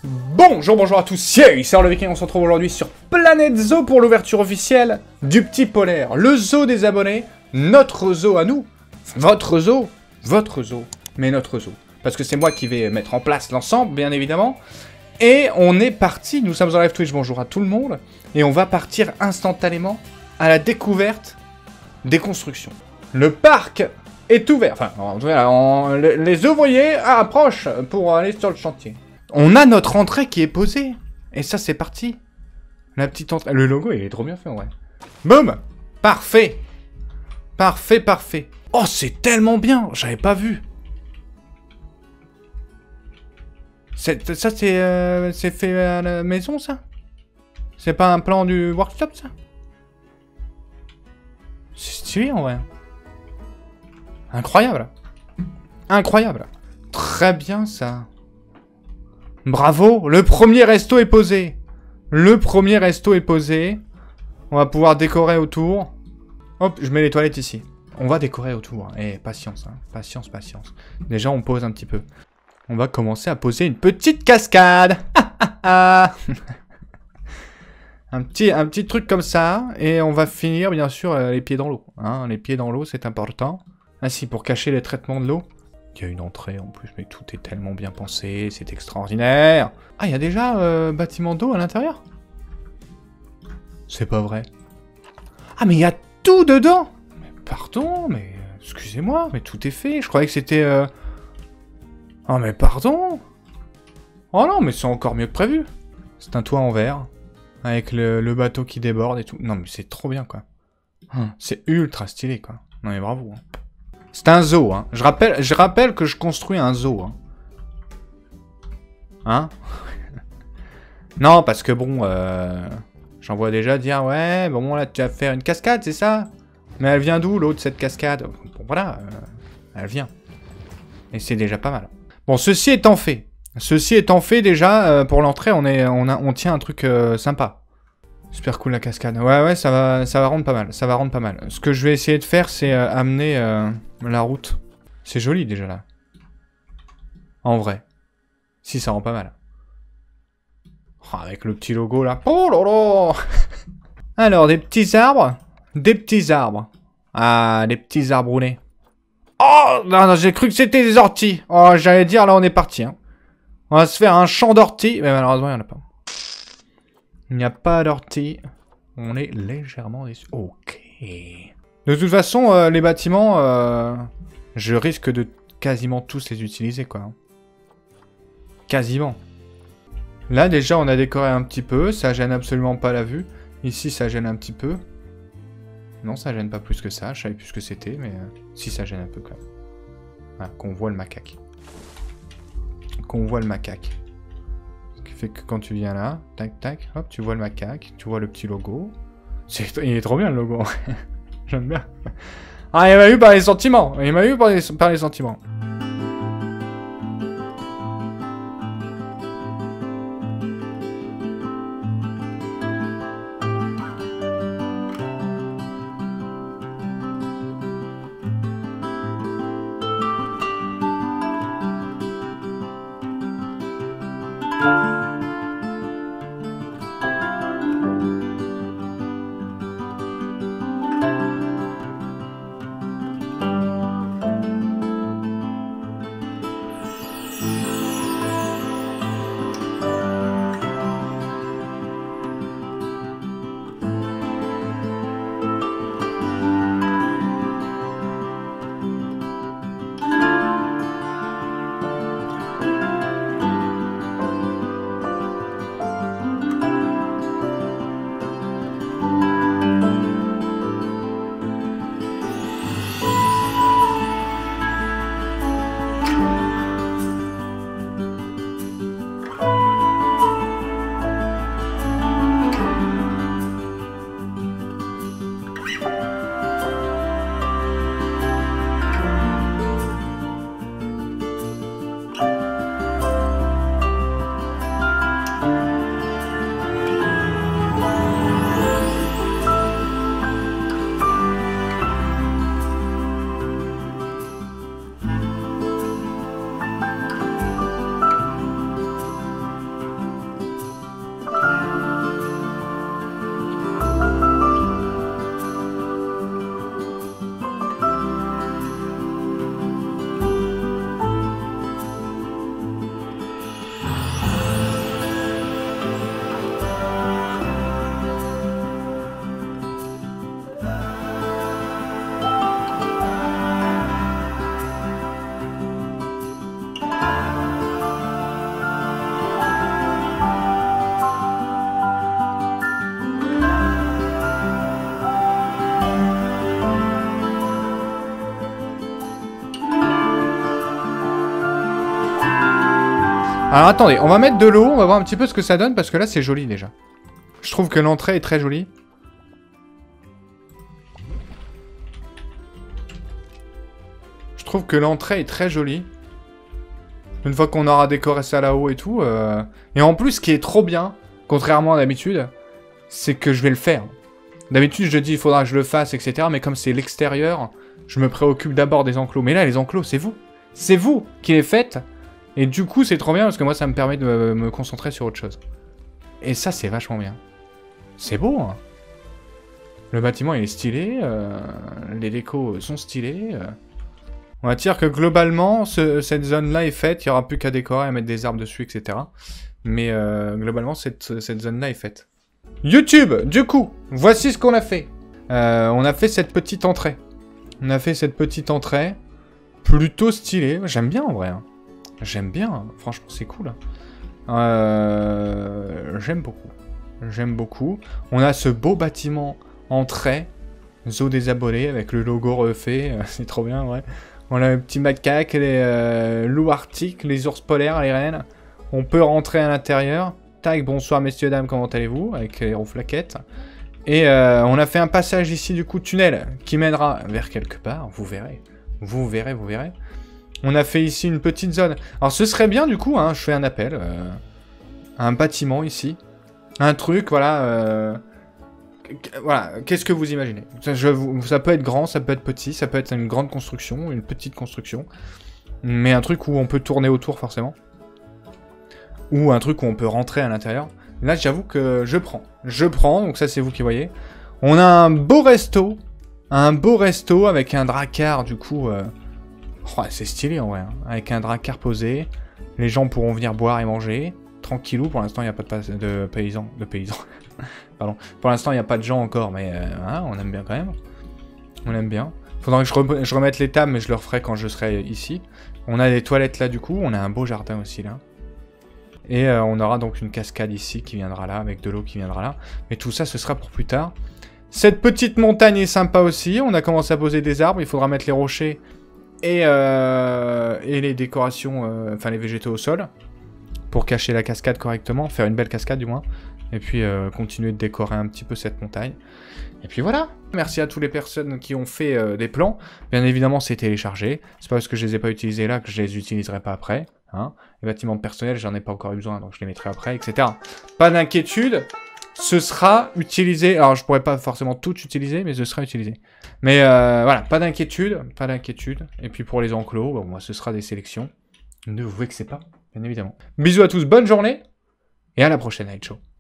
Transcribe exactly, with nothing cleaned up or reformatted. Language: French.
Bonjour, bonjour à tous, c'est le Viking, on se retrouve aujourd'hui sur Planète Zoo pour l'ouverture officielle du Petit Polaire, le zoo des abonnés, notre zoo à nous, votre zoo, votre zoo, mais notre zoo, parce que c'est moi qui vais mettre en place l'ensemble, bien évidemment, et on est parti, nous sommes en live Twitch, bonjour à tout le monde, et on va partir instantanément à la découverte des constructions. Le parc est ouvert, enfin, on, les ouvriers approchent pour aller sur le chantier. On a notre entrée qui est posée. Et ça, c'est parti. La petite entrée. Le logo, il est trop bien fait, en vrai. Boum. Parfait. Parfait, parfait. Oh, c'est tellement bien. J'avais pas vu. Ça, c'est euh, c'est fait à la maison, ça? C'est pas un plan du workshop, ça? C'est stylé, en vrai. Incroyable. Incroyable. Très bien, ça. Bravo, le premier resto est posé. Le premier resto est posé. On va pouvoir décorer autour. Hop, je mets les toilettes ici. On va décorer autour. Eh, patience, hein. Patience, patience. Déjà, on pose un petit peu. On va commencer à poser une petite cascade. un, petit, un petit truc comme ça. Et on va finir, bien sûr, les pieds dans l'eau. Hein, les pieds dans l'eau, c'est important. Ainsi, pour cacher les traitements de l'eau. Il y a une entrée en plus, mais tout est tellement bien pensé, c'est extraordinaire. Ah, il y a déjà euh, bâtiment d'eau à l'intérieur? C'est pas vrai. Ah, mais il y a tout dedans. Mais pardon, mais excusez-moi, mais tout est fait. Je croyais que c'était... Euh... Oh, mais pardon. Oh non, mais c'est encore mieux que prévu. C'est un toit en verre, avec le, le bateau qui déborde et tout. Non, mais c'est trop bien, quoi. Hum, c'est ultra stylé, quoi. Non, mais bravo, hein. C'est un zoo, hein. Je rappelle, je rappelle que je construis un zoo, hein. Hein? Non, parce que bon, euh, j'en vois déjà dire, ouais, bon, là, tu vas faire une cascade, c'est ça? Mais elle vient d'où, l'eau de cette cascade? Bon, voilà, euh, elle vient. Et c'est déjà pas mal. Bon, ceci étant fait, ceci étant fait, déjà, euh, pour l'entrée, on, est, on, a, on tient un truc euh, sympa. Super cool la cascade. Ouais, ouais, ça va, ça va rendre pas mal. Ça va rendre pas mal. Ce que je vais essayer de faire, c'est euh, amener euh, la route. C'est joli déjà là. En vrai. Si, ça rend pas mal. Oh, avec le petit logo là. Oh là là. Alors, des petits arbres. Des petits arbres. Ah, des petits arbres roulés. Oh, non, non, j'ai cru que c'était des orties. Oh, j'allais dire, là, on est parti. Hein. On va se faire un champ d'orties. Mais malheureusement, il n'y en a pas. Il n'y a pas d'ortie. On est légèrement déçus. Ok. De toute façon, euh, les bâtiments, euh, je risque de quasiment tous les utiliser, quoi. Quasiment. Là, déjà, on a décoré un petit peu. Ça gêne absolument pas la vue. Ici, ça gêne un petit peu. Non, ça gêne pas plus que ça. Je savais plus ce que c'était, mais euh, si, ça gêne un peu, quand même. Voilà, qu'on voit le macaque. Qu'on voit le macaque. Fait que quand tu viens là, tac tac, hop, tu vois le macaque, tu vois le petit logo. C'est, il est trop bien le logo. J'aime bien. Ah, il m'a eu par les sentiments. Il m'a eu par les, par les sentiments. Alors attendez, on va mettre de l'eau, on va voir un petit peu ce que ça donne, parce que là c'est joli déjà. Je trouve que l'entrée est très jolie. Je trouve que l'entrée est très jolie. Une fois qu'on aura décoré ça là-haut et tout. Euh... Et en plus, ce qui est trop bien, contrairement à d'habitude, c'est que je vais le faire. D'habitude, je dis il faudra que je le fasse, et cetera. Mais comme c'est l'extérieur, je me préoccupe d'abord des enclos. Mais là, les enclos, c'est vous. C'est vous qui les faites. Et du coup, c'est trop bien parce que moi, ça me permet de me, me concentrer sur autre chose. Et ça, c'est vachement bien. C'est beau, hein. Le bâtiment, il est stylé. Euh... Les décos sont stylés. Euh... On va dire que globalement, ce, cette zone-là est faite. Il n'y aura plus qu'à décorer, à mettre des arbres dessus, et cetera. Mais euh, globalement, cette, cette zone-là est faite. YouTube, du coup, voici ce qu'on a fait. Euh, on a fait cette petite entrée. On a fait cette petite entrée. Plutôt stylée. J'aime bien, en vrai. Hein. J'aime bien. Hein. Franchement, c'est cool. Euh, J'aime beaucoup. J'aime beaucoup. On a ce beau bâtiment en trait. Zoo des abonnés, avec le logo refait. C'est trop bien, ouais. On a les petits macaques, les euh, loups arctiques, les ours polaires, les rennes. On peut rentrer à l'intérieur. Tac, bonsoir messieurs, dames, comment allez-vous? Avec les rouflaquettes. Et euh, on a fait un passage ici, du coup, tunnel, qui mènera vers quelque part, vous verrez. Vous verrez, vous verrez. On a fait ici une petite zone. Alors ce serait bien, du coup, hein, je fais un appel. Euh, un bâtiment ici. Un truc, voilà... Euh, Voilà, qu'est-ce que vous imaginez? ça, je, ça peut être grand, ça peut être petit, ça peut être une grande construction, une petite construction. Mais un truc où on peut tourner autour, forcément. Ou un truc où on peut rentrer à l'intérieur. Là, j'avoue que je prends. Je prends, donc ça, c'est vous qui voyez. On a un beau resto. Un beau resto avec un dracard, du coup... Euh... Oh, c'est stylé, en vrai. Hein. Avec un dracard posé. Les gens pourront venir boire et manger. Tranquillou, pour l'instant, il n'y a pas de, de paysans. De paysans. Pardon. Pour l'instant, il n'y a pas de gens encore, mais euh, hein, on aime bien quand même. On aime bien. Faudra que je, re je remette les tables, mais je le referai quand je serai ici. On a des toilettes là, du coup. On a un beau jardin aussi, là. Et euh, on aura donc une cascade ici qui viendra là, avec de l'eau qui viendra là. Mais tout ça, ce sera pour plus tard. Cette petite montagne est sympa aussi. On a commencé à poser des arbres. Il faudra mettre les rochers et, euh, et les décorations, euh, enfin les végétaux au sol. Pour cacher la cascade correctement. Faire une belle cascade, du moins. Et puis euh, continuer de décorer un petit peu cette montagne. Et puis voilà. Merci à toutes les personnes qui ont fait euh, des plans. Bien évidemment, c'est téléchargé. C'est pas parce que je les ai pas utilisés là que je les utiliserai pas après. Hein. Les bâtiments personnels, j'en ai pas encore eu besoin, donc je les mettrai après, et cetera. Pas d'inquiétude. Ce sera utilisé. Alors, je pourrais pas forcément tout utiliser, mais ce sera utilisé. Mais euh, voilà, pas d'inquiétude. Pas d'inquiétude. Et puis pour les enclos, bon, moi, ce sera des sélections. Ne vous vexez pas, bien évidemment. Bisous à tous, bonne journée. Et à la prochaine, Night Show.